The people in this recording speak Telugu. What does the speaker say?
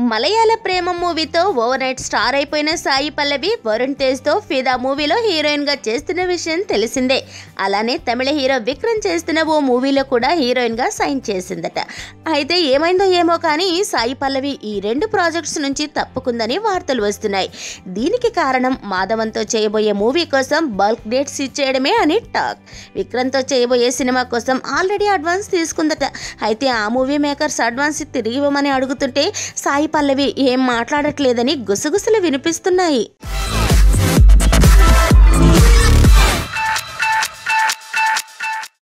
మలయాళ ప్రేమ మూవీతో ఓవర్ నైట్ స్టార్ అయిపోయిన సాయి పల్లవి వరుణ్ తేజ్తో ఫిదా మూవీలో హీరోయిన్గా చేస్తున్న విషయం తెలిసిందే. అలానే తమిళ హీరో విక్రమ్ చేస్తున్న ఓ మూవీలో కూడా హీరోయిన్గా సైన్ చేసిందట. అయితే ఏమైందో ఏమో కానీ సాయి పల్లవి ఈ 2 ప్రాజెక్ట్స్ నుంచి తప్పుకుందని వార్తలు వస్తున్నాయి. దీనికి కారణం మాధవన్తో చేయబోయే మూవీ కోసం బల్క్ డేట్స్ ఇచ్చేయడమే అని టాక్. విక్రమ్తో చేయబోయే సినిమా కోసం ఆల్రెడీ అడ్వాన్స్ తీసుకుందట. అయితే ఆ మూవీ మేకర్స్ అడ్వాన్స్ తిరిగి ఇవ్వమని అడుగుతుంటే సాయి పల్లవి ఏం మాట్లాడట్లేదని గుసగుసలు వినిపిస్తున్నాయి.